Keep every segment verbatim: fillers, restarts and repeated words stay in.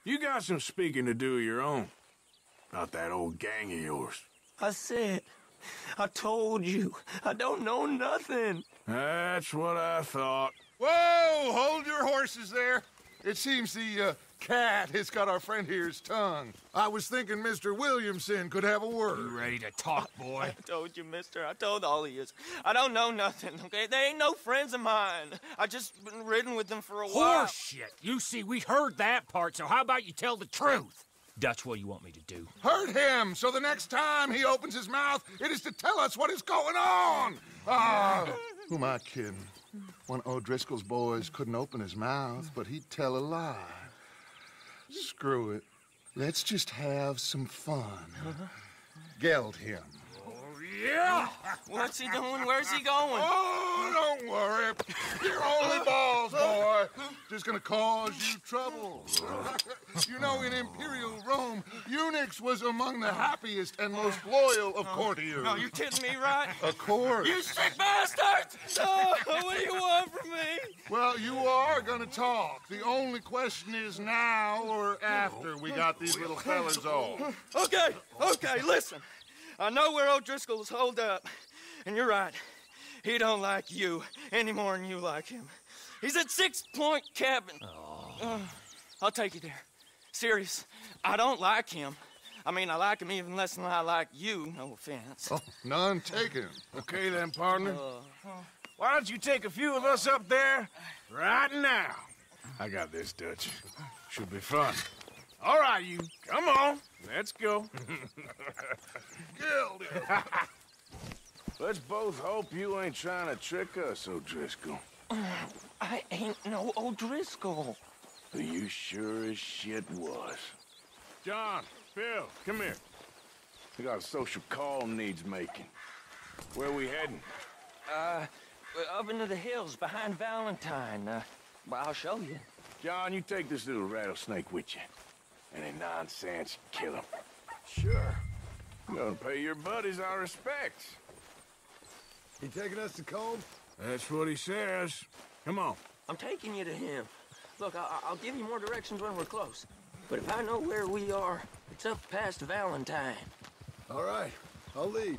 You got some speaking to do of your own. Not that old gang of yours. I said, I told you, I don't know nothing. That's what I thought. Whoa, hold your horses there. It seems the uh, cat has got our friend here's tongue. I was thinking Mister Williamson could have a word. You ready to talk, boy? I told you, mister. I told all of you. I don't know nothing, okay? They ain't no friends of mine. I just been ridden with them for a while. Horse shit. You see, we heard that part, so how about you tell the truth? Dutch, what do you want me to do? Hurt him, so the next time he opens his mouth, it is to tell us what is going on. Ah, who am I kidding? One of O'Driscoll's boys couldn't open his mouth, but he'd tell a lie. Screw it. Let's just have some fun. Geld him. Yeah! What's he doing? Where's he going? Oh, don't worry. You're only balls, boy. Just gonna cause you trouble. You know, in Imperial Rome, eunuchs was among the happiest and most loyal of courtiers. No, you kidding me, right? Of course. You sick bastard! Oh, what do you want from me? Well, you are gonna talk. The only question is now or after we got these little fellas off. Okay, okay, listen. I know where O'Driscoll's holed up, and you're right. He don't like you any more than you like him. He's at Six Point Cabin. Oh. Uh, I'll take you there. Serious, I don't like him. I mean, I like him even less than I like you, no offense. Oh, none taken. Okay then, partner. Uh, Why don't you take a few of us up there right now? I got this, Dutch. Should be fun. All right, you. Come on. Let's go. Let's both hope you ain't trying to trick us, O'Driscoll. I ain't no O'Driscoll. You sure as shit was. John, Bill, come here. We got a social call needs making. Where we heading? Uh, up into the hills behind Valentine. Uh, well, I'll show you. John, you take this little rattlesnake with you. Any nonsense, kill him. Sure. I'm gonna pay your buddies our respects. He taking us to Colm? That's what he says. Come on. I'm taking you to him. Look, I I'll give you more directions when we're close. But if I know where we are, it's up past Valentine. All right, I'll lead.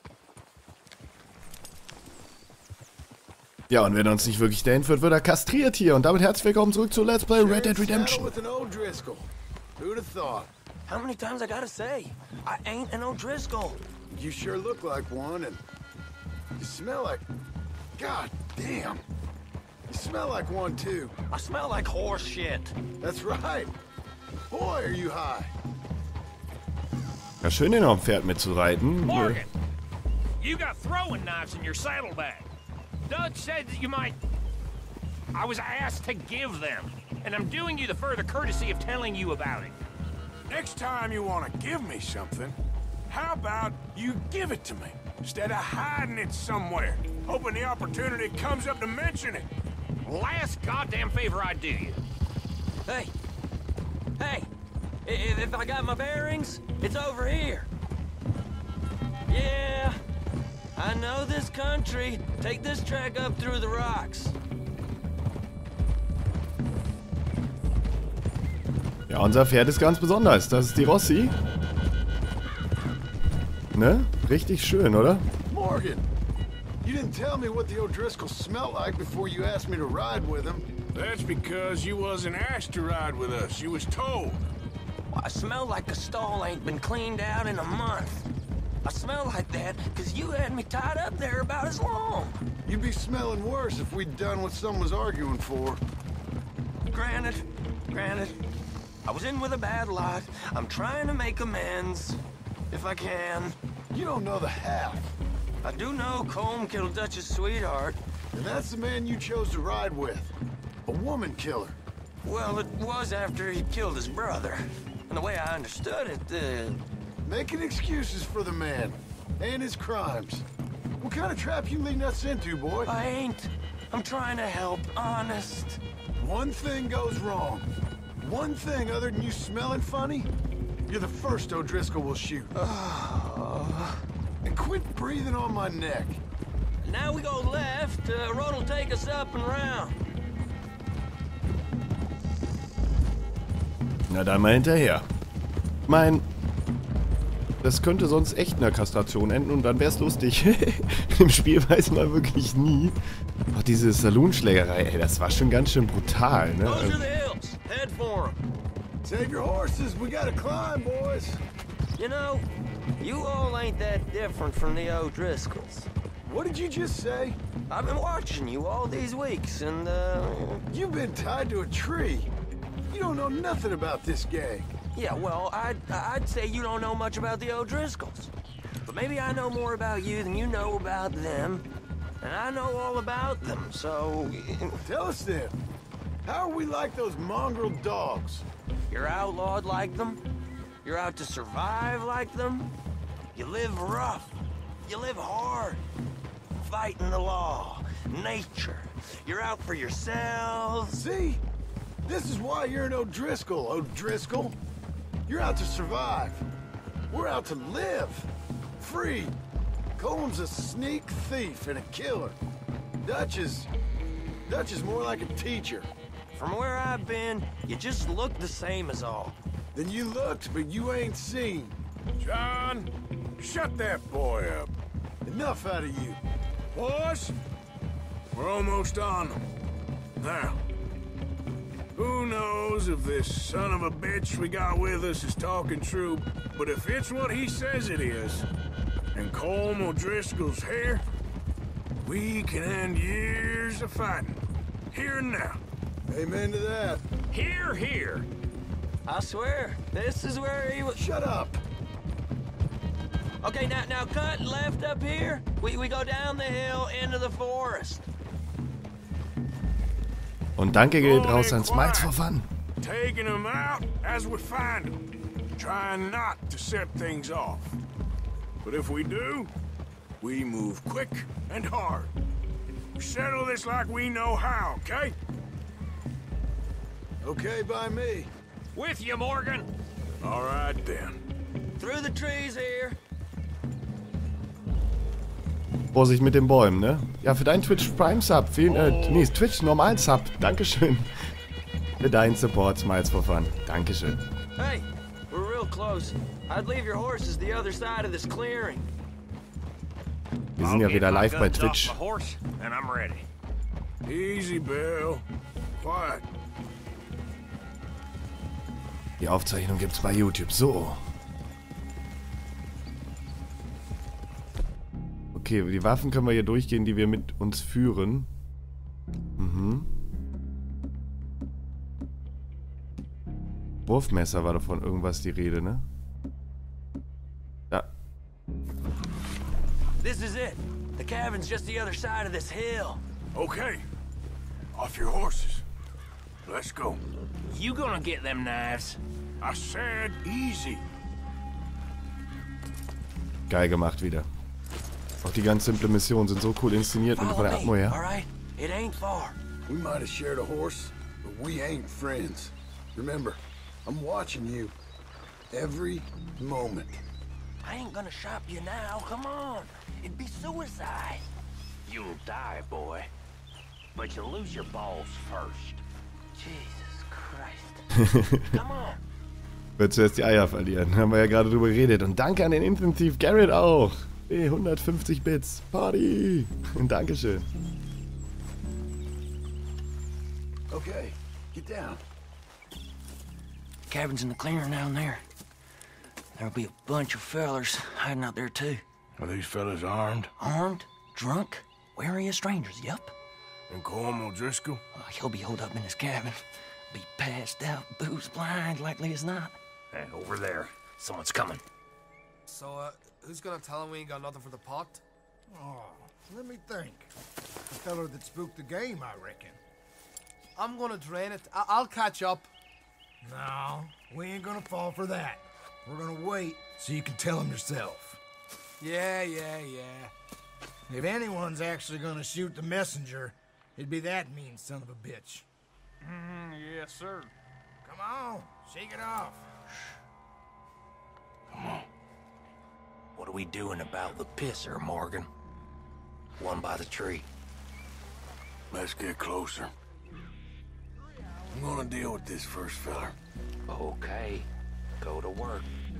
Ja, und wenn er uns nicht wirklich dahin führt, wird er kastriert hier. Und damit herzlich willkommen zurück zu Let's Play Red Dead Redemption. With an O'Driscoll. Who'd have thought? How many times I gotta say? I ain't an O'Driscoll. You sure look like one, and you smell like... God damn. You smell like one, too. I smell like horse shit. That's right. Boy, are you high. Ja, schön, den auf dem Pferd mitzureiten. Morgan! You got throwing knives in your saddlebag. Dutch said that you might... I was asked to give them, and I'm doing you the further courtesy of telling you about it. Next time you want to give me something, how about you give it to me, instead of hiding it somewhere, hoping the opportunity comes up to mention it? Last goddamn favor I do you. Hey, hey, if, if I got my bearings, it's over here. Yeah, I know this country. Take this track up through the rocks. Ja, unser Pferd ist ganz besonders. Das ist die Rossi. Ne? Richtig schön, oder? Morgan, you didn't tell me what the O'Driscoll smelled like before you asked me to ride with him. That's because you wasn't asked to ride with us. You was told. Well, I smell like the stall ain't been cleaned out in a month. I smell like that because you had me tied up there about as long. You'd be smelling worse if we'd done what someone was arguing for. Granted, granted. I was in with a bad lot. I'm trying to make amends, if I can. You don't know the half. I do know Colm killed Dutch's sweetheart. And that's the man you chose to ride with. A woman killer. Well, it was after he killed his brother. And the way I understood it, uh... Making excuses for the man. And his crimes. What kind of trap you leading us into, boy? I ain't. I'm trying to help, honest. One thing goes wrong. One thing other than you smelling funny, you're the first O'Driscoll will shoot. And quit breathing on my neck. Now we go left, uh, road will take us up and round. Na dann mal hinterher. Mein... Das könnte sonst echt in der Kastration enden und dann wär's lustig. Im Spiel weiß man wirklich nie. Auch diese Saloonschlägerei, ey, das war schon ganz schön brutal, ne? Those are the hills. Head for 'em. Save your horses. We gotta climb, boys. You know, you all ain't that different from the O'Driscolls. What did you just say? I've been watching you all these weeks, and, uh... You've been tied to a tree. You don't know nothing about this gang. Yeah, well, I'd, I'd say you don't know much about the O'Driscolls. But maybe I know more about you than you know about them. And I know all about them, so... Tell us then. How are we like those mongrel dogs? You're outlawed like them? You're out to survive like them? You live rough. You live hard. Fighting the law. Nature. You're out for yourselves. See? This is why you're an O'Driscoll, O'Driscoll. You're out to survive. We're out to live. Free. Coleman's a sneak thief and a killer. Dutch is... Dutch is more like a teacher. From where I've been, you just look the same as all. Then you looked, but you ain't seen. John, shut that boy up. Enough out of you. Boys, we're almost on them. Now, who knows if this son of a bitch we got with us is talking true, but if it's what he says it is, and Colm O'Driscoll's here, we can end years of fighting. Here and now. Amen to that. Here, here. I swear, this is where he was... Shut up. Okay, now, now cut left up here. We, we go down the hill into the forest. Und danke geht raus an Smiles for Fun. Taking them out as we find them. Trying not to set things off. But if we do, we move quick and hard. We settle this like we know how, okay? Okay by me. With you, Morgan. All right, then. Through the trees here. Vorsicht mit den Bäumen, ne? Ja, für deinen Twitch Prime Sub. Vielen, äh, nee, Twitch Normal Sub. Dankeschön. Für deinen Support, Smiles for Fun. Dankeschön. Hey, we're real close. I'd leave your horses the other side of this clearing. Wir sind ja wieder live bei Twitch. Horse, and I'm ready. Easy, Bill. Quiet. Die Aufzeichnung gibt's bei YouTube. So. Okay, die Waffen können wir hier durchgehen, die wir mit uns führen. Mhm. Wurfmesser war davon irgendwas die Rede, ne? Ja. This is it. The cabin's just the other side of this hill. Okay. Off your horses. Let's go. You gonna get them knives? I said easy. Geil gemacht wieder. Auch die ganz simple Mission sind so cool inszeniert und von der Atmo her. All right? It ain't far. We might have shared a horse, but we ain't friends. Remember, I'm watching you. Every moment. I ain't gonna shop you now. Come on. It'd be suicide. You'll die, boy. But you'll lose your balls first. Jesus Christ. Come on. Wird zuerst die Eier verlieren. Haben wir ja gerade drüber geredet. Und danke an den Instant Thief Garrett auch. Hey, hundertfünfzig Bits. Party. Und Dankeschön. Okay, get down. Cabin's in the clearing down there. There'll be a bunch of fellers hiding out there too. Are these fellas armed? Armed, drunk, wary of strangers, yup. And Colm O'Driscoll? Uh, he'll be holed up in his cabin. Be passed out, booze blind, likely as not. Hey, over there. Someone's coming. So, uh, who's gonna tell him we ain't got nothing for the pot? Oh, let me think. The feller that spooked the game, I reckon. I'm gonna drain it. I I'll catch up. No, we ain't gonna fall for that. We're gonna wait so you can tell him yourself. Yeah, yeah, yeah. If anyone's actually gonna shoot the messenger, it'd be that mean son of a bitch. Mm, yes, sir. Come on, shake it off. Come on. What are we doing about the pisser, Morgan? One by the tree. Let's get closer. gonna deal with this first feller. Okay, go to work.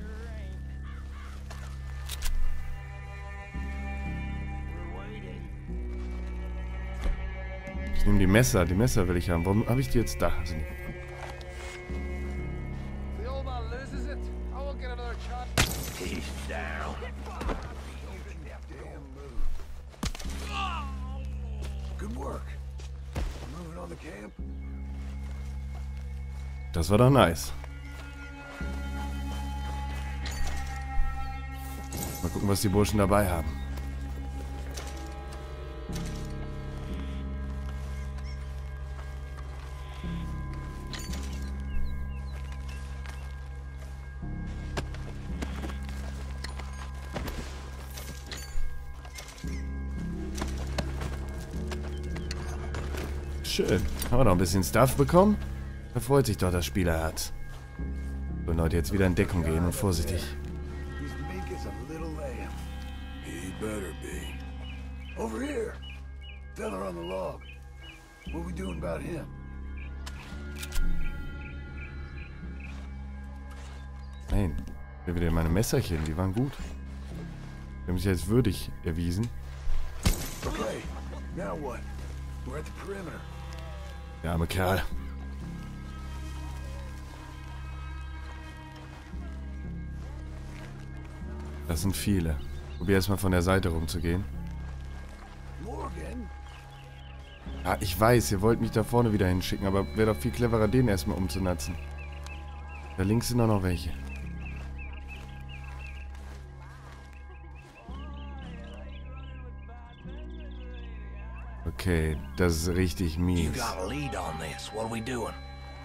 Ich nehme die Messer. Die Messer will ich haben. Warum habe ich die jetzt da? Also nicht. The old man loses it. I will get another shot. He's down. Good work. Moving on the camp. Das war doch nice. Mal gucken, was die Burschen dabei haben. Schön. Haben wir noch ein bisschen Stuff bekommen? Da freut sich doch das Spielerherz. So, Leute, jetzt wieder in Deckung gehen und vorsichtig. He's meek as a little lamb. He better be. Over here. Fella on the log. What we doing about him? Nein. Hier wieder meine Messerchen, die waren gut. Die haben sich als würdig erwiesen. Okay, now what? We're at the perimeter. Der arme Kerl. Das sind viele. Probier erstmal von der Seite rumzugehen. Morgan? Ja, ich weiß, ihr wollt mich da vorne wieder hinschicken, aber wäre doch viel cleverer, den erstmal umzunatzen. Da links sind auch noch welche. Okay, das ist richtig You mies. got a lead on this. What are we doing?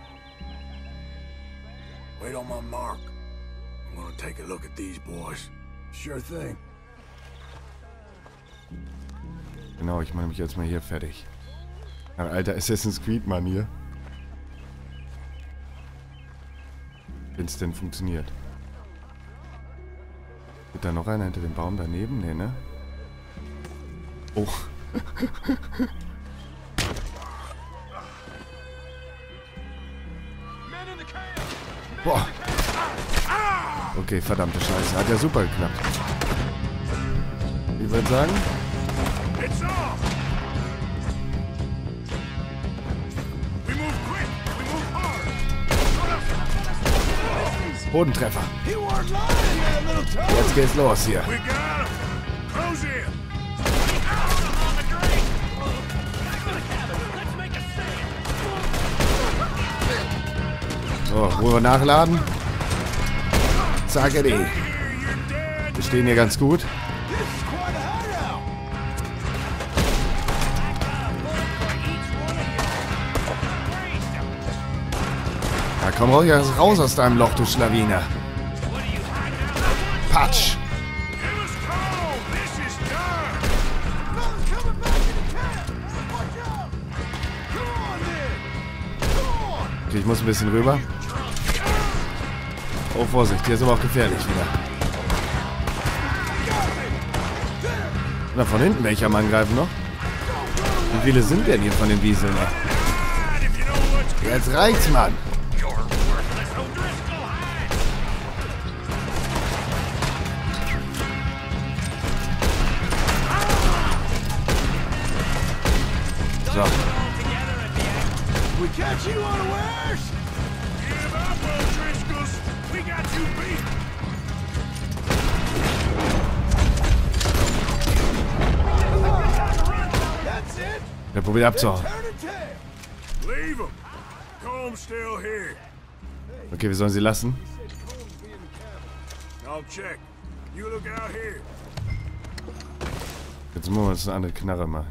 Wait on my mark. I'm gonna take a look at these boys. Sure thing. Genau, ich mache mich jetzt mal hier fertig. Ja, alter Assassin's Creed Mann hier. Wenn es denn funktioniert. Wird da noch einer hinter dem Baum daneben? Nee, ne? Oh. Boah. Okay, verdammte Scheiße. Hat ja super geklappt. Ich würde sagen... It's off! We move quick! We move hard! Bodentreffer. He weren't lying, that little toad. Jetzt geht's los hier. We got him! Close in! So, Ruhe nachladen. Zack, Eddie. Wir stehen hier ganz gut. This is quite a hideout. Na komm raus, raus aus deinem Loch, du Schlawiner. Patsch. It was cold! This is done! Fella's coming back in the camp. Watch out. Come on, then. Come on. Okay, ich muss ein bisschen rüber. Oh, Vorsicht, hier ist aber auch gefährlich wieder. Na, von hinten welche am Angreifen noch? Wie viele sind denn hier von den Wieseln? Ey? Jetzt reicht's, Mann. So. We catch you unawares. Give up, O'Driscolls! We got you beat! That's it. Der probiert abzuhauen. Turn and tail. Leave them! Comb's still here. Okay, wir sollen sie lassen. I'll check. You look out here. Jetzt müssen wir uns eine andere Knarre machen.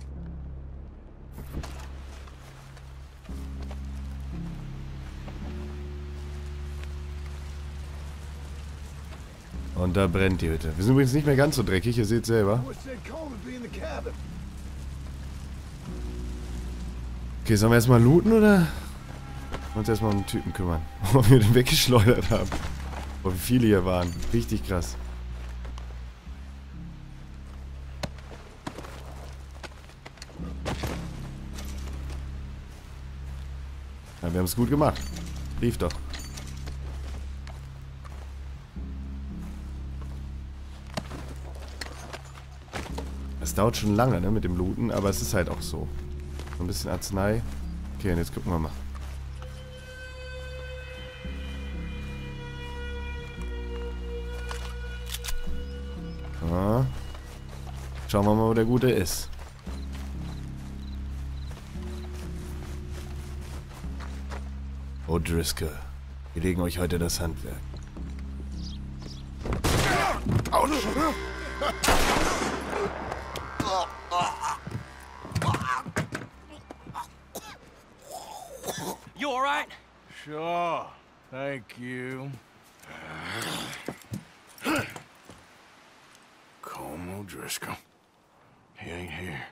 Und da brennt die Hütte. Wir sind übrigens nicht mehr ganz so dreckig, ihr seht selber. What said Coleman be in the cabin? Okay, sollen wir erstmal looten oder uns erstmal um den Typen kümmern? Wo wir den weggeschleudert haben. Oh, wie viele hier waren. Richtig krass. Ja, Ja, wir haben es gut gemacht. Lief doch. Es dauert schon lange, ne, mit dem Looten, aber es ist halt auch so. So ein bisschen Arznei. Okay, und jetzt gucken wir mal. Ja. Schauen wir mal, wo der Gute ist. O'Driscoll, wir legen euch heute das Handwerk. Autsch! You all right? Sure. Thank you. Colm O'Driscoll. He ain't here.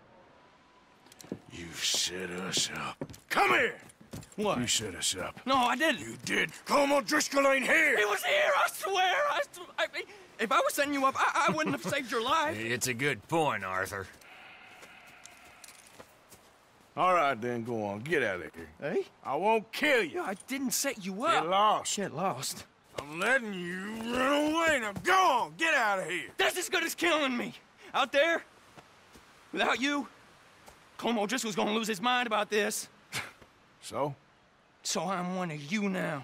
You set us up. Come here! What? You set us up. No, I didn't. You did. Colm O'Driscoll ain't here! He was here, I swear. I, I, if I was setting you up, I, I wouldn't have saved your life. It's a good point, Arthur. All right, then, go on. Get out of here. Hey? I won't kill you. I didn't set you up. Get lost. Get lost. I'm letting you run away. Now go on. Get out of here. That's as good as killing me. Out there, without you, Colm O'Driscoll's gonna lose his mind about this. So? So I'm one of you now.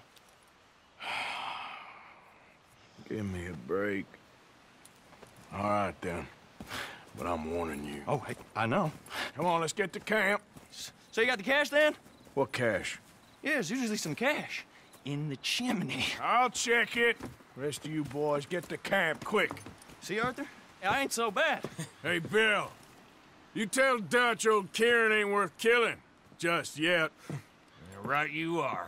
Give me a break. All right, then. But I'm warning you. Oh, I, I know. Come on, let's get to camp. So you got the cash then? What cash? Yeah, there's usually some cash in the chimney. I'll check it. Rest of you boys, get to camp, quick. See, Arthur? I ain't so bad. Hey, Bill. You tell Dutch old Kieran ain't worth killing. Just yet. Right you are.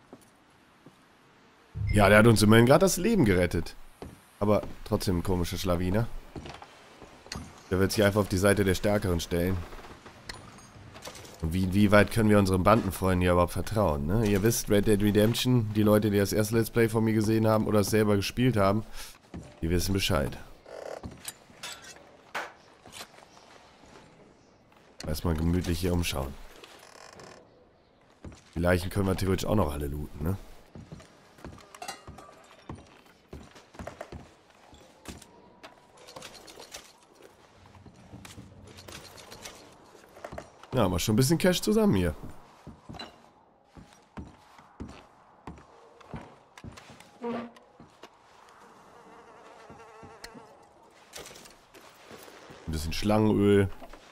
Ja, der hat uns immerhin gerade das Leben gerettet. Aber trotzdem ein komischer Schlawiner. Der wird sich einfach auf die Seite der Stärkeren stellen. Und wie, wie weit können wir unseren Bandenfreunden hier überhaupt vertrauen, ne? Ihr wisst, Red Dead Redemption, die Leute, die das erste Let's Play von mir gesehen haben oder es selber gespielt haben, die wissen Bescheid. Erstmal gemütlich hier umschauen. Die Leichen können wir theoretisch auch noch alle looten, ne? Ja, haben wir schon ein bisschen Cash zusammen hier. Ein bisschen Schlangenöl.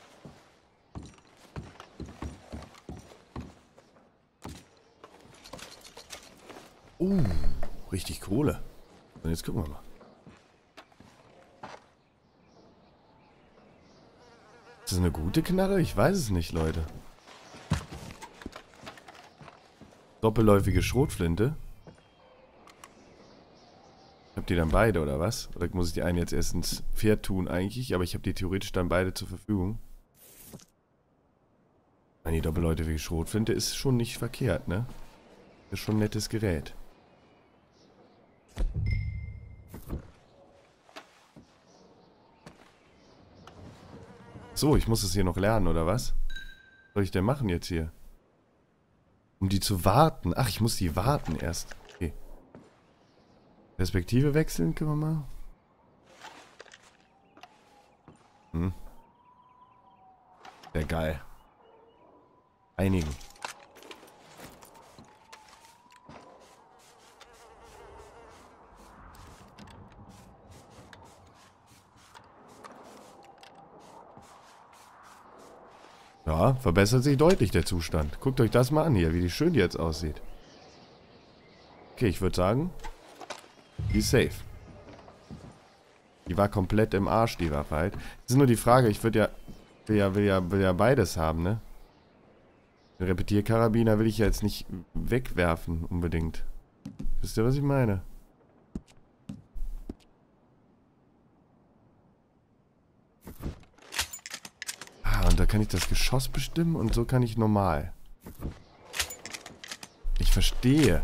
Uh, richtig Kohle. Und jetzt gucken wir mal. Ist das eine gute Knarre? Ich weiß es nicht, Leute. Doppelläufige Schrotflinte. Ich habe die dann beide, oder was? Oder muss ich die eine jetzt erst ins Pferd tun eigentlich? Aber ich habe die theoretisch dann beide zur Verfügung. Die doppelläufige Schrotflinte ist schon nicht verkehrt, ne? Ist schon ein nettes Gerät. So, ich muss es hier noch lernen, oder was? Was soll ich denn machen jetzt hier? Um die zu warten. Ach, ich muss die warten erst. Okay. Perspektive wechseln, können wir mal. Hm. Sehr geil. Einigen. Ja, verbessert sich deutlich der Zustand. Guckt euch das mal an hier, wie schön die jetzt aussieht. Okay, ich würde sagen, die ist safe. Die war komplett im Arsch, die Waffe halt. Das ist nur die Frage, ich würde ja will, ja, will ja, will ja beides haben, ne? Den Repetierkarabiner will ich ja jetzt nicht wegwerfen, unbedingt. Wisst ihr, was ich meine? Und da kann ich das Geschoss bestimmen und so kann ich normal. Ich verstehe.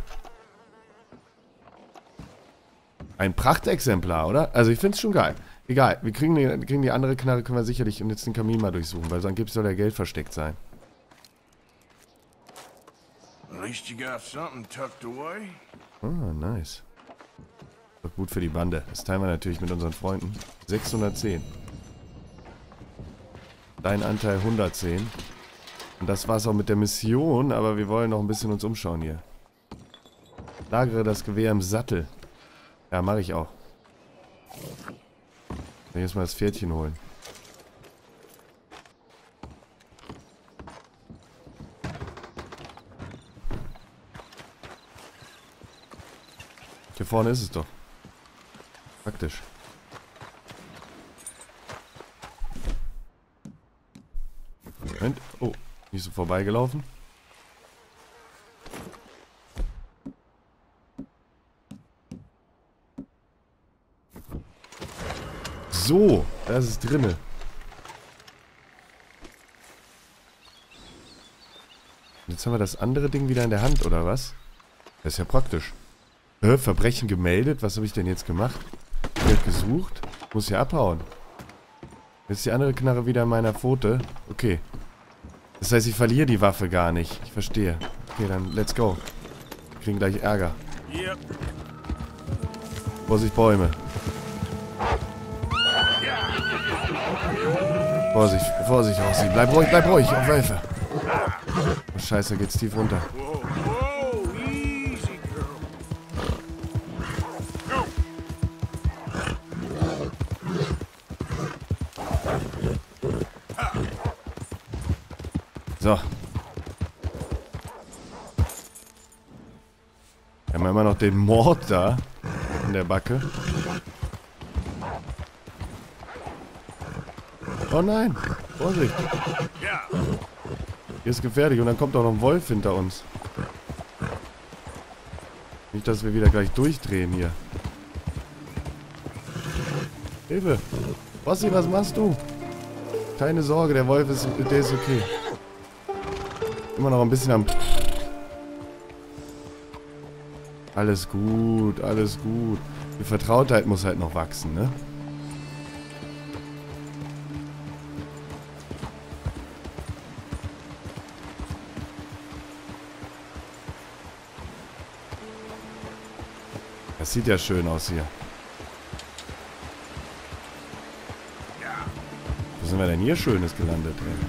Ein Prachtexemplar, oder? Also ich finde es schon geil. Egal, wir kriegen die, kriegen die andere Knarre, können wir sicherlich jetzt den Kamin mal durchsuchen, weil so angeblich soll der Geld versteckt sein. least you got something tucked away. Ah, nice. Doch gut für die Bande. Das teilen wir natürlich mit unseren Freunden. sechshundertzehn. Dein Anteil hundertzehn. Und das war's auch mit der Mission, aber wir wollen noch ein bisschen uns umschauen hier. Lagere das Gewehr im Sattel. Ja, mache ich auch. Ich will jetzt mal das Pferdchen holen. Hier vorne ist es doch. Praktisch. Moment. Oh, nicht so vorbeigelaufen. So, das ist drinne. Jetzt haben wir das andere Ding wieder in der Hand, oder was? Das ist ja praktisch. Äh, Verbrechen gemeldet? Was habe ich denn jetzt gemacht? Geld gesucht? Muss ja abhauen. Jetzt ist die andere Knarre wieder in meiner Pfote. Okay. Das heißt, ich verliere die Waffe gar nicht. Ich verstehe. Okay, dann let's go. Wir kriegen gleich Ärger. Yep. Vorsicht, Bäume. Vorsicht, Vorsicht, Rossi. Bleib ruhig, bleib ruhig. Auf Wölfe. Oh, Scheiße, geht's tief runter. Whoa, whoa, easy, girl. Go. So. Wir haben immer noch den Mord da. In der Backe. Oh nein. Vorsicht. Ja. Hier ist gefährlich und dann kommt auch noch ein Wolf hinter uns. Nicht, dass wir wieder gleich durchdrehen hier. Hilfe. Rossi, was machst du? Keine Sorge, der Wolf ist, der ist okay. Immer noch ein bisschen am... Alles gut, alles gut. Die Vertrautheit muss halt noch wachsen, ne? Das sieht ja schön aus hier. Wo sind wir denn hier Schönes gelandet, ey?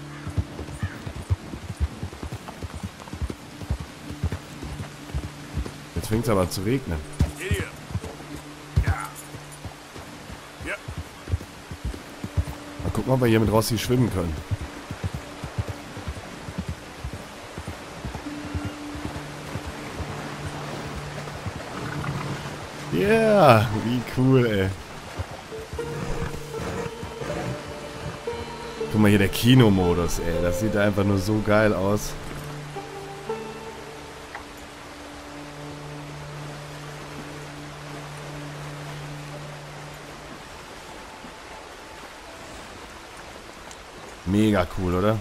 Jetzt fängt es aber zu regnen. Idiot. Ja. Ja. Mal gucken, ob wir hier mit Rossi schwimmen können. Yeah, wie cool, ey. Guck mal hier, der Kinomodus, ey. Das sieht einfach nur so geil aus. Mega cool, oder?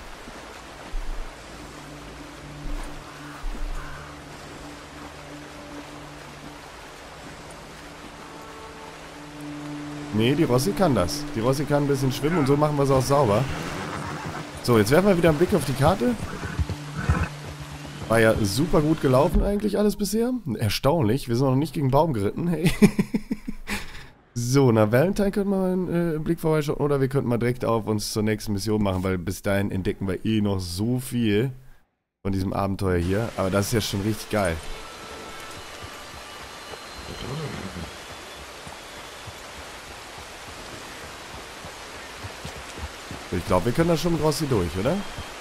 Nee, die Rossi kann das. Die Rossi kann ein bisschen schwimmen und so machen wir es auch sauber. So, jetzt werfen wir wieder einen Blick auf die Karte. War ja super gut gelaufen eigentlich alles bisher. Erstaunlich. Wir sind noch nicht gegen Baum geritten. Hey. So, nach Valentine könnten wir mal einen äh, Blick vorbeischauen. Oder wir könnten mal direkt auf uns zur nächsten Mission machen, weil bis dahin entdecken wir eh noch so viel von diesem Abenteuer hier. Aber das ist ja schon richtig geil. Ich glaube, wir können da schon mit Rossi durch, oder?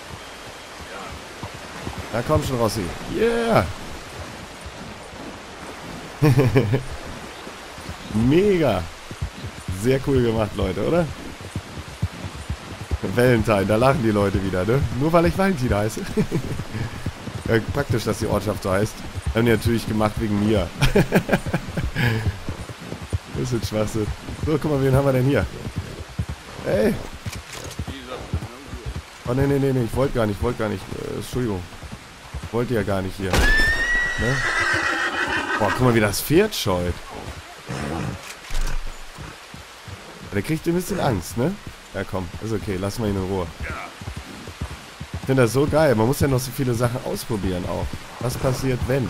Ja, komm schon, Rossi. Yeah! Mega! Sehr cool gemacht, Leute, oder? Valentine, da lachen die Leute wieder, ne? Nur weil ich Valentin heiße. Ja, praktisch, dass die Ortschaft so heißt. Haben die natürlich gemacht wegen mir. Das ist Schwachsinn. So, guck mal, wen haben wir denn hier? Hey! Oh, nee, nee, nee, nee, ich wollte gar nicht, ich wollte gar nicht. Äh, Entschuldigung. Ich wollte ja gar nicht hier. Ne? Boah, guck mal, wie das Pferd scheut. Der kriegt ein bisschen Angst, ne? Ja, komm, ist okay, lass mal ihn in Ruhe. Ich finde das so geil. Man muss ja noch so viele Sachen ausprobieren auch. Was passiert, wenn?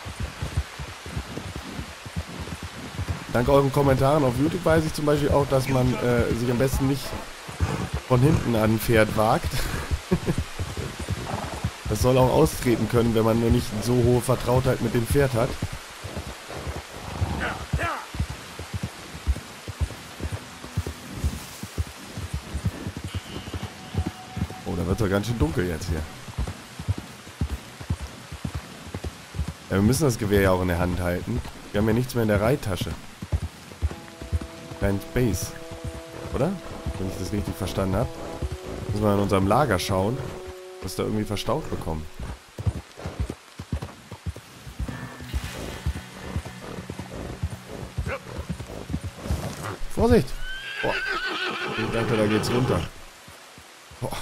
Dank euren Kommentaren auf YouTube weiß ich zum Beispiel auch, dass man äh, sich am besten nicht von hinten an ein Pferd wagt. Das soll auch austreten können, wenn man nur nicht so hohe Vertrautheit mit dem Pferd hat. Oh, da wird doch ganz schön dunkel jetzt hier. Ja, wir müssen das Gewehr ja auch in der Hand halten. Wir haben ja nichts mehr in der Reittasche. Kein Space. Oder? Wenn ich das richtig verstanden habe. Müssen wir in unserem Lager schauen, was da irgendwie verstaut bekommen. Vorsicht! Boah. Ich dachte, da geht's runter. Boah.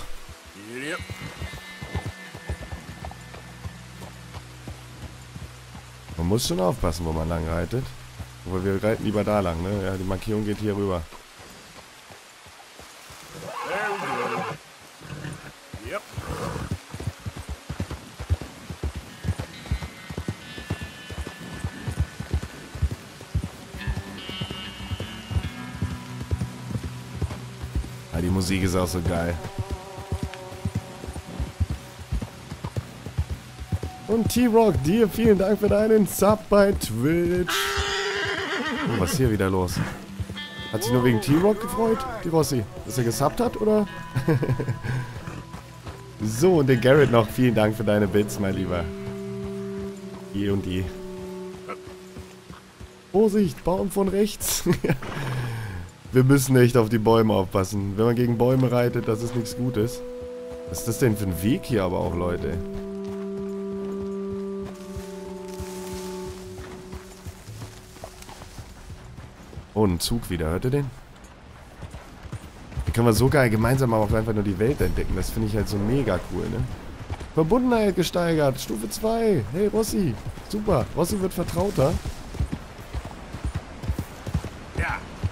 Man muss schon aufpassen, wo man lang reitet. Aber wir reiten lieber da lang, ne? Ja, die Markierung geht hier rüber. Yep. Ah, die Musik ist auch so geil. Und T-Rock, dir vielen Dank für deinen Sub bei Twitch. Oh, was ist hier wieder los? Hat sich nur wegen T-Rock gefreut, die Rossi? Dass er gesubbt hat, oder? So, und den Garrett noch. Vielen Dank für deine Bits, mein Lieber. Je und je. Vorsicht, Baum von rechts. Wir müssen echt auf die Bäume aufpassen. Wenn man gegen Bäume reitet, das ist nichts Gutes. Was ist das denn für ein Weg hier aber auch, Leute? Oh, ein Zug wieder. Hört ihr den? Hier können wir so geil gemeinsam auch einfach nur die Welt entdecken. Das finde ich halt so mega cool, ne? Verbundenheit gesteigert. Stufe zwei. Hey, Rossi. Super. Rossi wird vertrauter. Ja.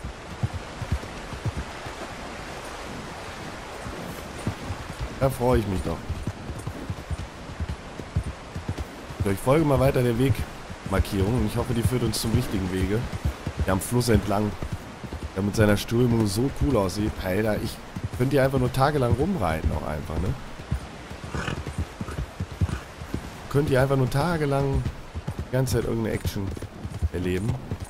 Da freue ich mich doch. So, ich folge mal weiter der Wegmarkierung und ich hoffe, die führt uns zum richtigen Wege. Der am Fluss entlang, der mit seiner Strömung so cool aussieht. Alter, ich könnte hier einfach nur tagelang rumreiten auch einfach, ne? Könnt ihr einfach nur tagelang die ganze Zeit irgendeine Action erleben.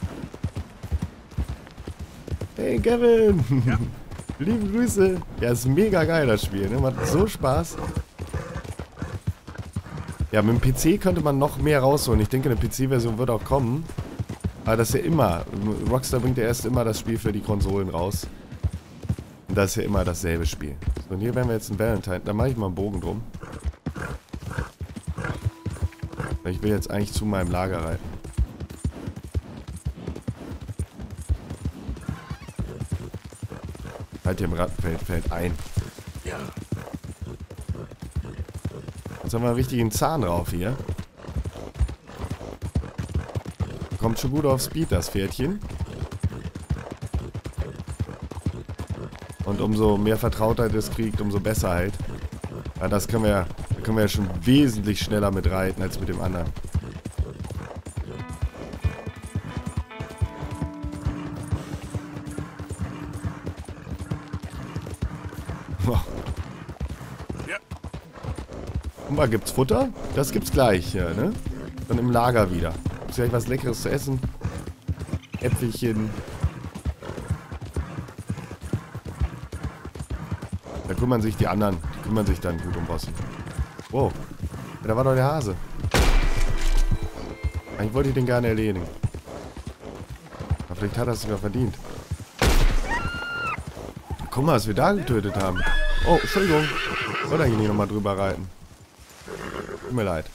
Hey Kevin! Ja. Liebe Grüße! Ja, ist mega geil das Spiel, ne? Macht so Spaß. Ja, mit dem P C könnte man noch mehr rausholen. Ich denke, eine P C-Version wird auch kommen. Aber das ist ja immer, Rockstar bringt ja erst immer das Spiel für die Konsolen raus. Und das ist ja immer dasselbe Spiel. So, und hier werden wir jetzt ein Valentine. Da mache ich mal einen Bogen drum. Ich will jetzt eigentlich zu meinem Lager reiten. Halt hier im Rattenfeld fällt ein. Ja. Jetzt haben wir einen richtigen Zahn drauf hier. Kommt schon gut auf Speed, das Pferdchen. Und umso mehr Vertrautheit es kriegt, umso besser halt. Ja, das können wir, da können wir ja schon wesentlich schneller mit reiten als mit dem anderen. Ja. Guck mal, gibt's Futter? Das gibt's gleich, ja, ne? Dann im Lager wieder. Gibt's gleich was Leckeres zu essen? Äpfelchen. Da kümmern sich die anderen. Die kümmern sich dann gut um Rossi. Wow. Ja, da war doch der Hase. Eigentlich wollte ich den gerne erledigen. Aber vielleicht hat er es sogar verdient. Guck mal, was wir da getötet haben. Oh, Entschuldigung. Ich wollte eigentlich nicht nochmal drüber reiten. Tut mir leid.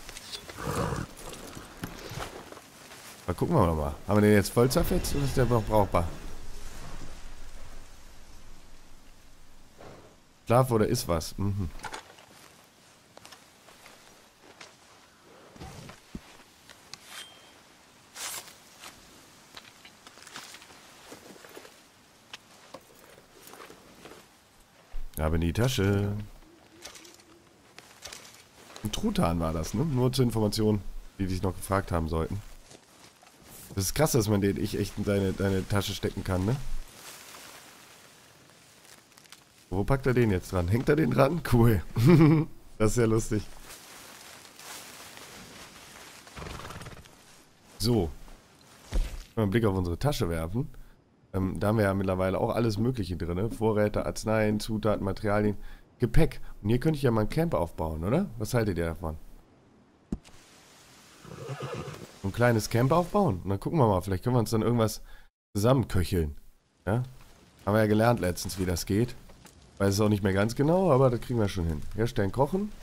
Mal gucken wir mal. Haben wir den jetzt voll zerfetzt oder ist der noch brauchbar? Schlaf oder ist was? Mhm. Ab in die Tasche. Ein Truthahn war das, ne? Nur zur Information, die dich noch gefragt haben sollten. Das ist krass, dass man den ich echt in deine, deine Tasche stecken kann, ne? Wo packt er den jetzt dran? Hängt er den dran? Cool. Das ist ja lustig. So. Mal einen Blick auf unsere Tasche werfen. Ähm, da haben wir ja mittlerweile auch alles Mögliche drin, ne? Vorräte, Arzneien, Zutaten, Materialien, Gepäck. Und hier könnte ich ja mal ein Camp aufbauen, oder? Was haltet ihr davon? Ein kleines Camp aufbauen. Und dann gucken wir mal, vielleicht können wir uns dann irgendwas zusammenköcheln. Ja? Haben wir ja gelernt letztens, wie das geht. Weiß es auch nicht mehr ganz genau, aber das kriegen wir schon hin. Herstellen, kochen.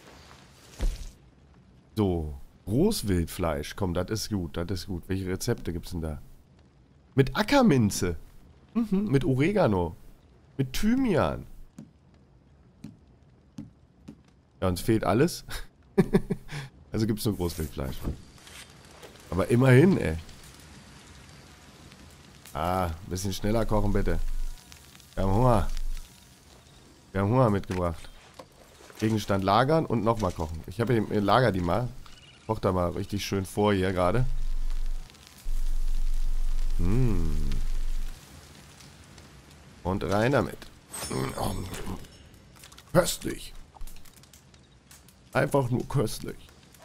So. Großwildfleisch. Komm, das ist gut, das ist gut. Welche Rezepte gibt's denn da? Mit Ackerminze. Mhm, mit Oregano. Mit Thymian. Ja, uns fehlt alles. Also gibt's nur Großwildfleisch. Aber immerhin, ey. Ah, ein bisschen schneller kochen, bitte. Wir haben Hunger. Wir haben Hunger mitgebracht. Gegenstand lagern und nochmal kochen. Ich habe hier, lager die mal. Koch da mal richtig schön vor hier gerade. Hm. Und rein damit. Köstlich. Einfach nur köstlich.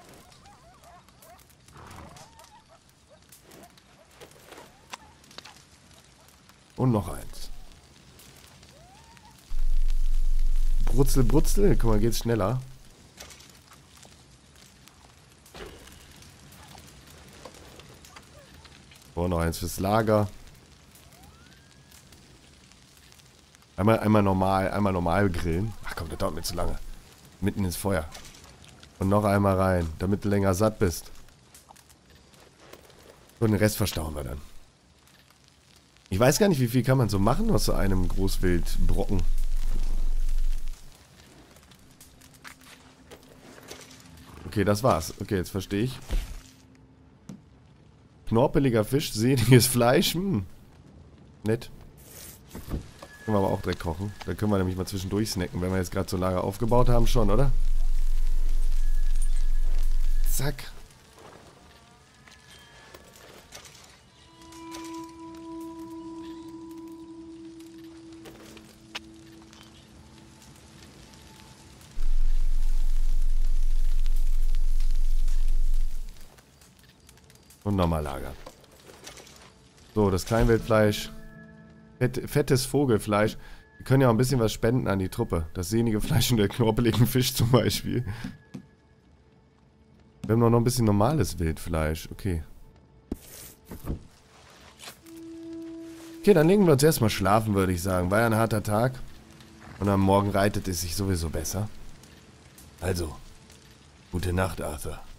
Und noch eins. Brutzel, brutzel. Guck mal, geht's schneller. Oh, noch eins fürs Lager. Einmal, einmal normal, einmal normal grillen. Ach komm, das dauert mir zu lange. Mitten ins Feuer. Und noch einmal rein, damit du länger satt bist. Und den Rest verstauen wir dann. Ich weiß gar nicht, wie viel kann man so machen aus so einem Großwildbrocken. Okay, das war's. Okay, jetzt verstehe ich. Knorpeliger Fisch, sehniges Fleisch. Hm. Nett. Können wir aber auch direkt kochen. Da können wir nämlich mal zwischendurch snacken, wenn wir jetzt gerade so ein Lager aufgebaut haben schon, oder? Zack. Und nochmal lagern. So, das Kleinwildfleisch. Fett, fettes Vogelfleisch. Wir können ja auch ein bisschen was spenden an die Truppe. Das sehnige Fleisch und der knorpelige Fisch zum Beispiel. Wir haben noch ein bisschen normales Wildfleisch. Okay. Okay, dann legen wir uns erstmal schlafen, würde ich sagen. War ja ein harter Tag. Und am Morgen reitet es sich sowieso besser. Also, gute Nacht, Arthur.